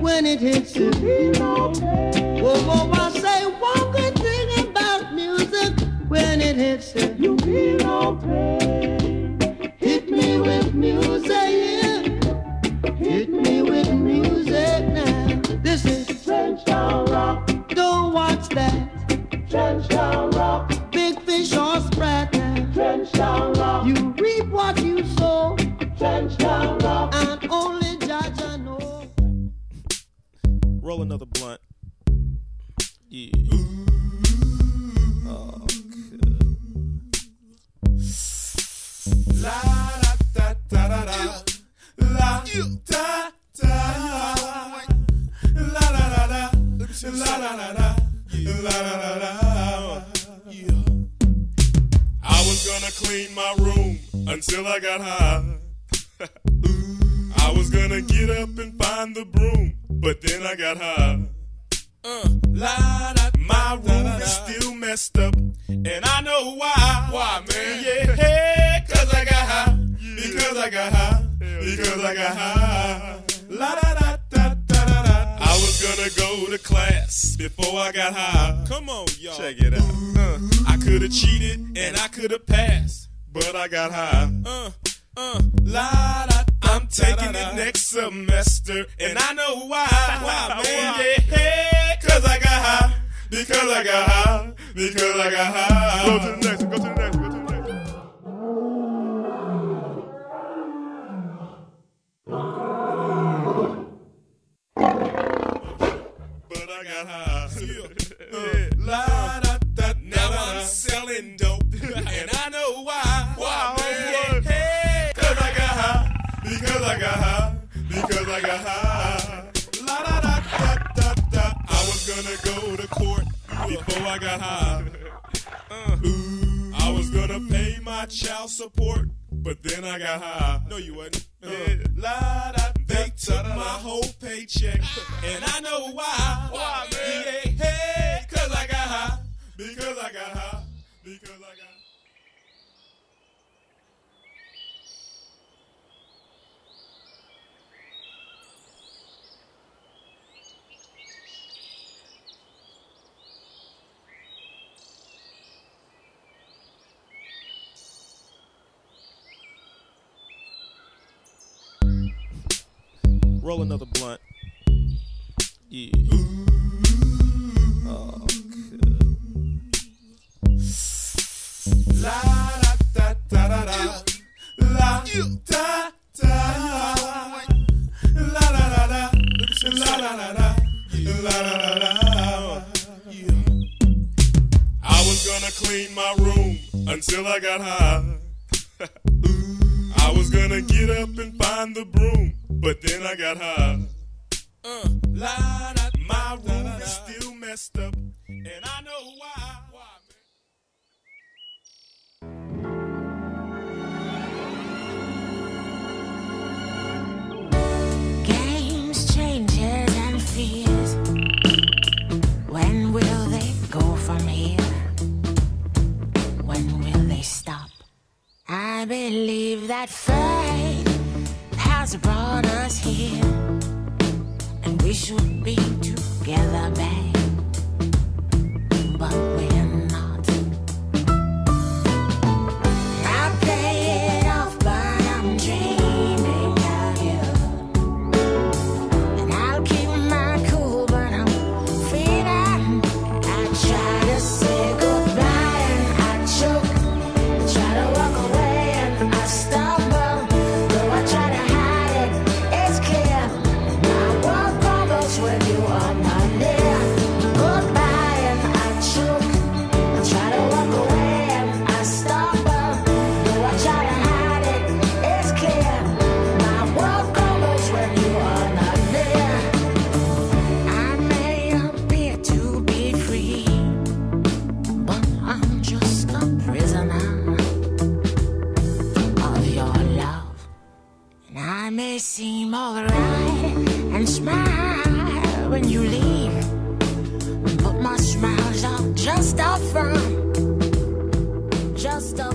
when it hits you. Whoa, whoa, I say one good thing about music, when it hits you, you feel no pain. Hit me with music, yeah. Hit me with music now. This is Trenchtown Rock. Don't watch that. Trenchtown Rock. Big fish or sprat now. Trenchtown Rock. You reap what you sow. Trenchtown Rock. And only Judge I know. Roll another blunt. Yeah. Oh, good. La da da da da. La da da. La da da da. La da da da. La da da da. Yeah. I was gonna clean my room until I got high. I was gonna get up and find the broom, but then I got high. My room is still messed up, and I know why. Why, man? Yeah, cause I got high. Because I got high. Because I got high. La da da da da da da. I was gonna go to class before I got high. Come on, y'all. Check it out. I could've cheated and I could've passed, but I got high. La da. I'm taking it next semester, and I know why. Why, man? Yeah, cause I got high. Because I got high. Because I got high. Go to the next one. Go to the next one. Go to the next one. But I got high. La da da. Now I'm selling dope, and I know why. Why, man? Hey, cause I got high. Because I got high. Because I got high. La da da da da da. I was gonna go to court before I got high. I was gonna pay my child support, but then I got high. No, you wasn't. La da. They took my whole paycheck, and I know why. Why, man? Yeah, hey, cause I got high. Because I got high. Because I got high. Roll another blunt. Yeah. Oh, good. La da da da da da. La da da. La da da da. La da da da. La da da da. Yeah. I was gonna clean my room until I got high. I was gonna get up and find the broom, but then I got high. My room is still messed up, and I know why. Games, changes, and fears. When will they go from here? When will they stop? I believe that fate has brought us here, and we should be together, babe, but we're not. I play it off, but I'm dreaming of you, and I'll keep my cool, but I'm feeling. I try to say goodbye and I choke, I try to walk away and I stumble, though I try to hide it, it's clear. My world crumbles when you are not near. Goodbye and I choke, I try to walk away and I stumble, though I try to hide it, it's clear. My world crumbles when you are not near. I may appear to be free, but I'm just a prisoner of your love. And I may seem alright and smile when you leave, but my smiles are just a front, just a